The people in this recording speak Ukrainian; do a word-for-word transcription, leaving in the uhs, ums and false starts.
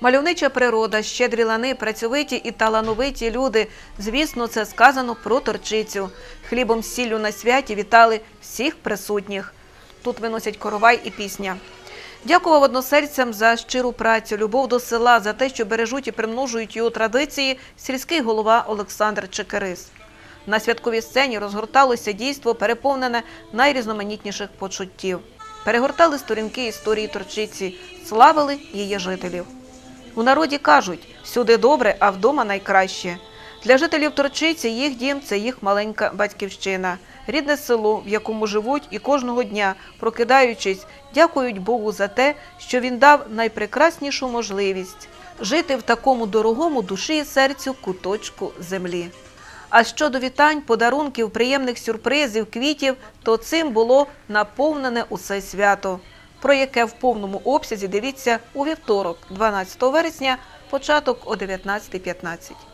Мальовнича природа, щедрі лани, працьовиті і талановиті люди. Звісно, це сказано про Торчицю. Хлібом з сіллю на святі вітали всіх присутніх. Тут виносять коровай і пісня. Дякував односельцям за щиру працю, любов до села, за те, що бережуть і примножують його традиції, сільський голова Олександр Чекерис. На святковій сцені розгорталося дійство, переповнене найрізноманітніших почуттів. Перегортали сторінки історії Торчиці, славили її жителів. У народі кажуть, всюди добре, а вдома найкраще. Для жителів Торчиці їх дім – це їх маленька батьківщина. Рідне село, в якому живуть і кожного дня, прокидаючись, дякують Богу за те, що Він дав найпрекраснішу можливість – жити в такому дорогому душі і серцю куточку землі. А щодо вітань, подарунків, приємних сюрпризів, квітів, то цим було наповнене усе свято, про яке в повному обсязі дивіться у вівторок, дванадцятого вересня, початок о дев'ятнадцятій п'ятнадцять.